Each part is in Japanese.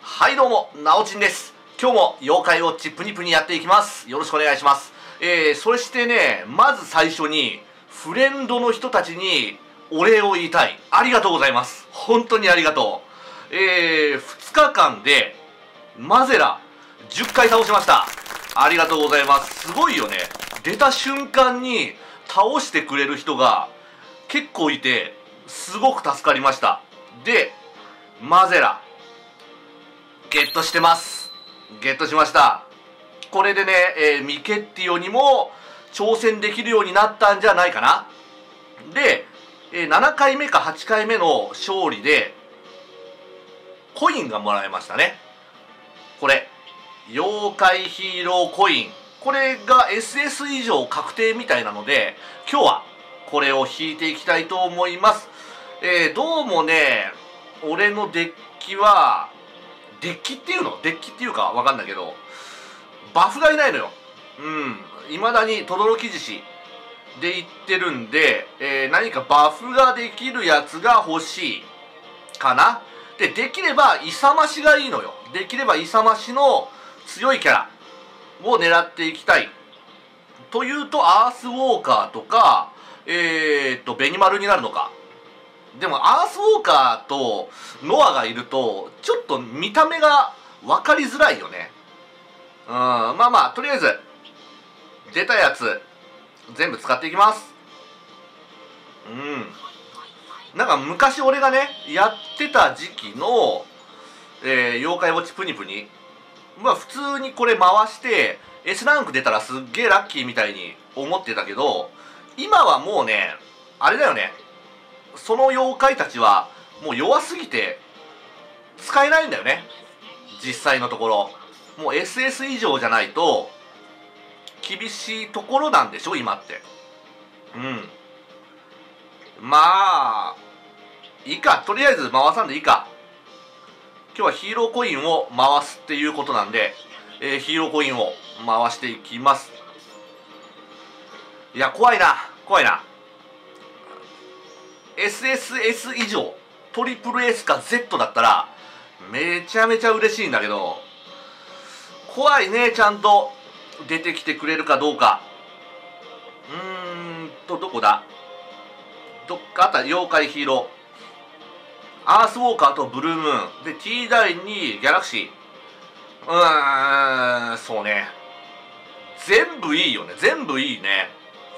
はいどうも、なおちんです。今日も妖怪ウォッチプニプニやっていきます。よろしくお願いします。そしてね、まず最初に、フレンドの人たちにお礼を言いたい。ありがとうございます。本当にありがとう。2日間で、マゼラ、10回倒しました。ありがとうございます。すごいよね。出た瞬間に倒してくれる人が結構いて、すごく助かりました。で、マゼラ、ゲットしてます。ゲットしました。これでね、ミケッティオにも挑戦できるようになったんじゃないかな。で、7回目か8回目の勝利で、コインがもらえましたね。これ、妖怪ヒーローコイン。これが SS 以上確定みたいなので、今日はこれを引いていきたいと思います。どうもね、俺のデッキは、デッキっていうかわかんないけど、バフがいないのよ。未だに轟獅子で言ってるんで、何かバフができるやつが欲しいかな。で、できれば勇ましがいいのよ。できれば勇ましの強いキャラを狙っていきたい。というと、アースウォーカーとか、ベニマルになるのか。でもアースウォーカーとノアがいるとちょっと見た目が分かりづらいよね。まあとりあえず出たやつ全部使っていきます。なんか昔俺がねやってた時期の、妖怪ウォッチプニプニ、普通にこれ回して S ランク出たらすっげえラッキーみたいに思ってたけど、今はもうねあれだよね、その妖怪たちはもう弱すぎて使えないんだよね、実際のところ。もう SS 以上じゃないと厳しいところなんでしょ今って。まあいいか、とりあえず回さんでいいか。今日はヒーローコインを回すっていうことなんで、ヒーローコインを回していきます。いや怖いな怖いな。SSS 以上トリプル S か Z だったらめちゃめちゃ嬉しいんだけど、怖いね。ちゃんと出てきてくれるかどうか。どこだ、どっかあった。妖怪ヒーロー、アースウォーカーとブルームーンで T ダイにギャラクシー。そうね、全部いいよね。全部いいね。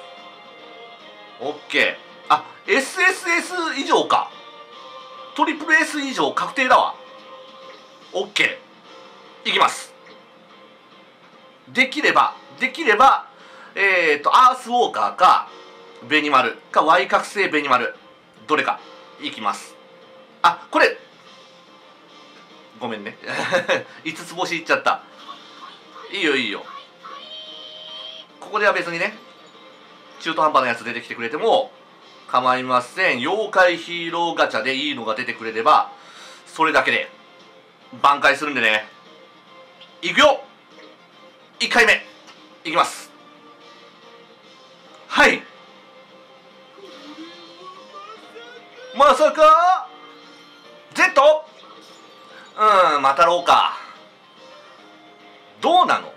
OK。 あ、SSS 以上か。トリプル S 以上確定だわ。 OK。 いきます。できればアースウォーカーかベニマルか Y 覚醒ベニマル、どれかいきます。あ、これごめんね5つ星いっちゃった。いいよいいよ。ここでは別にね中途半端なやつ出てきてくれても構いません。妖怪ヒーローガチャでいいのが出てくれればそれだけで挽回するんでね。いくよ、1回目いきます。はい、まさか Z？ またろうか。どうなの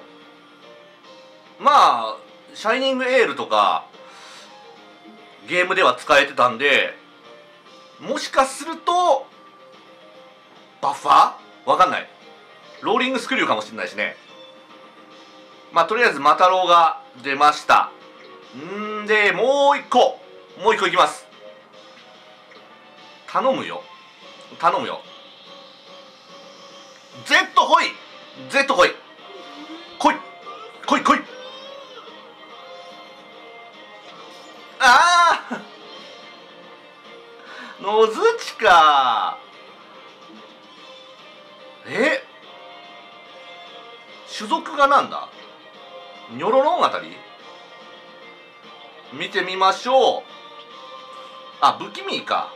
まあシャイニングエールとかゲームでは使えてたんで、もしかするとバッファーわかんない。ローリングスクリューかもしれないしね。とりあえずマタロウが出ました。でもう一個いきます。頼むよ Z 来い Z 来いああのずちか。種族がなんだ、ニョロロンあたり見てみましょう。あ、不気味か。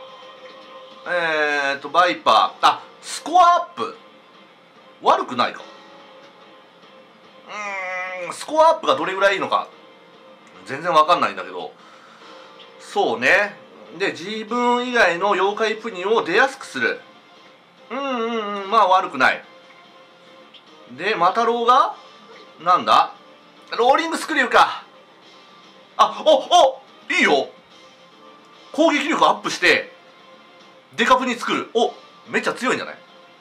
バイパー。あ、スコアアップ悪くないか。スコアアップがどれぐらいいいのか全然わかんないんだけど、そうね。で自分以外の妖怪プニを出やすくする。 まあ悪くない。でマタロウがなんだ、ローリングスクリューか。いいよ。攻撃力アップしてデカプに作る。めっちゃ強いんじゃない？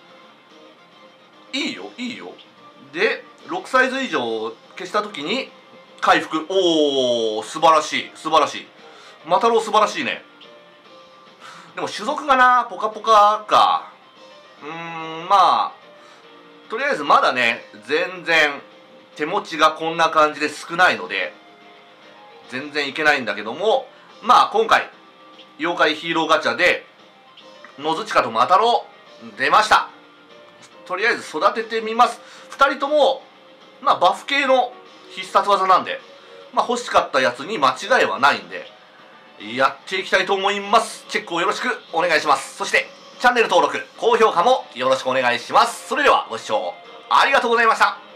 いいよいいよ。で6サイズ以上消した時に回復。素晴らしい素晴らしい。マタロウ素晴らしいね。でも種族がな、ポカポカか。まあとりあえずまだね、全然手持ちがこんな感じで少ないので全然いけないんだけども、まあ今回妖怪ヒーローガチャでノズチカとマタロウ出ました。とりあえず育ててみます。2人ともまあバフ系の必殺技なんで、まあ欲しかったやつに間違いはないんでやっていきたいと思います。チェックをよろしくお願いします。そしてチャンネル登録高評価もよろしくお願いします。それではご視聴ありがとうございました。